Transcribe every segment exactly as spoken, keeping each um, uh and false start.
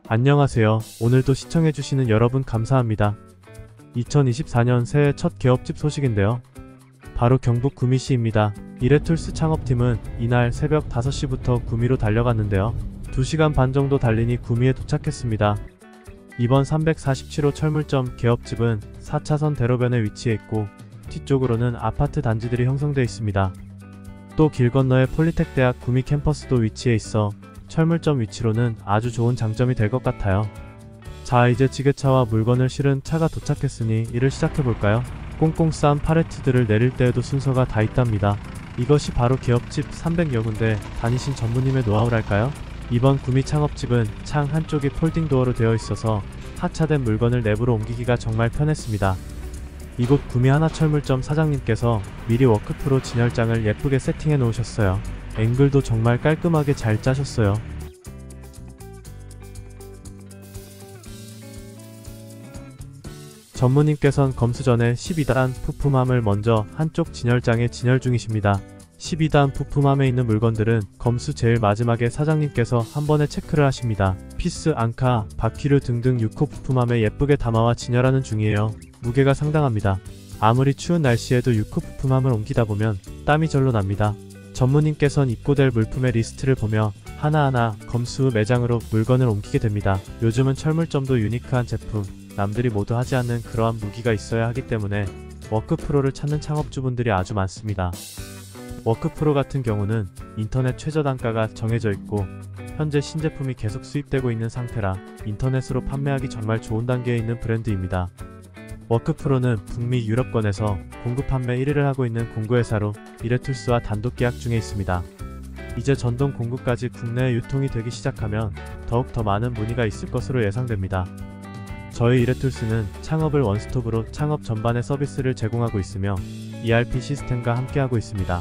안녕하세요. 오늘도 시청해주시는 여러분 감사합니다. 이천이십사 년 새해 첫 개업집 소식인데요. 바로 경북 구미시입니다. 이레툴스 창업팀은 이날 새벽 다섯 시부터 구미로 달려갔는데요. 두 시간 반 정도 달리니 구미에 도착했습니다. 이번 삼백사십칠 호 철물점 개업집은 사 차선 대로변에 위치해 있고 뒤쪽으로는 아파트 단지들이 형성되어 있습니다. 또 길 건너에 폴리텍대학 구미 캠퍼스도 위치해 있어 철물점 위치로는 아주 좋은 장점이 될 것 같아요. 자, 이제 지게차와 물건을 실은 차가 도착했으니 일을 시작해볼까요? 꽁꽁 쌓은 팔레트들을 내릴 때에도 순서가 다 있답니다. 이것이 바로 개업집 삼백여 군데 다니신 전무님의 노하우랄까요? 이번 구미 창업집은 창 한쪽이 폴딩 도어로 되어 있어서 하차된 물건을 내부로 옮기기가 정말 편했습니다. 이곳 구미 하나철물점 사장님께서 미리 워크프로 진열장을 예쁘게 세팅해 놓으셨어요. 앵글도 정말 깔끔하게 잘 짜셨어요. 전무님께선 검수 전에 십이 단 부품함을 먼저 한쪽 진열장에 진열 중이십니다. 십이 단 부품함에 있는 물건들은 검수 제일 마지막에 사장님께서 한 번에 체크를 하십니다. 피스, 앙카, 바퀴류 등등 육 호 부품함에 예쁘게 담아와 진열하는 중이에요. 무게가 상당합니다. 아무리 추운 날씨에도 육 호 부품함을 옮기다 보면 땀이 절로 납니다. 전무님께선 입고될 물품의 리스트를 보며 하나하나 검수 후 매장으로 물건을 옮기게 됩니다. 요즘은 철물점도 유니크한 제품, 남들이 모두 하지 않는 그러한 무기가 있어야 하기 때문에 워크프로를 찾는 창업주분들이 아주 많습니다. 워크프로 같은 경우는 인터넷 최저 단가가 정해져 있고 현재 신제품이 계속 수입되고 있는 상태라 인터넷으로 판매하기 정말 좋은 단계에 있는 브랜드입니다. 워크프로는 북미 유럽권에서 공구 판매 일 위를 하고 있는 공구회사로 이레툴스와 단독 계약 중에 있습니다. 이제 전동 공구까지 국내에 유통이 되기 시작하면 더욱 더 많은 문의가 있을 것으로 예상됩니다. 저희 이레툴스는 창업을 원스톱으로 창업 전반의 서비스를 제공하고 있으며 이알피 시스템과 함께하고 있습니다.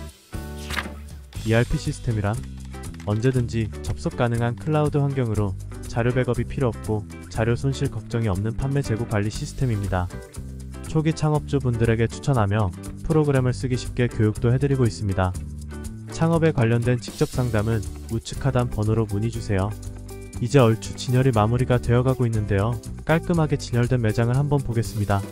이알피 시스템이란 언제든지 접속 가능한 클라우드 환경으로 자료 백업이 필요 없고 자료 손실 걱정이 없는 판매 재고 관리 시스템입니다. 초기 창업주 분들에게 추천하며 프로그램을 쓰기 쉽게 교육도 해드리고 있습니다. 창업에 관련된 직접 상담은 우측 하단 번호로 문의주세요. 이제 얼추 진열이 마무리가 되어가고 있는데요. 깔끔하게 진열된 매장을 한번 보겠습니다.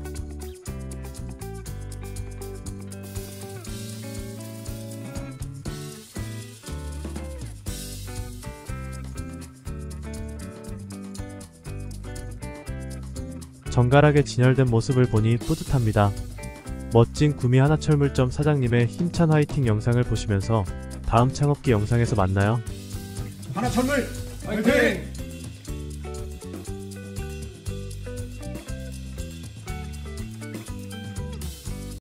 정갈하게 진열된 모습을 보니 뿌듯합니다. 멋진 구미 하나철물점 사장님의 힘찬 화이팅 영상을 보시면서 다음 창업기 영상에서 만나요. 하나철물 화이팅!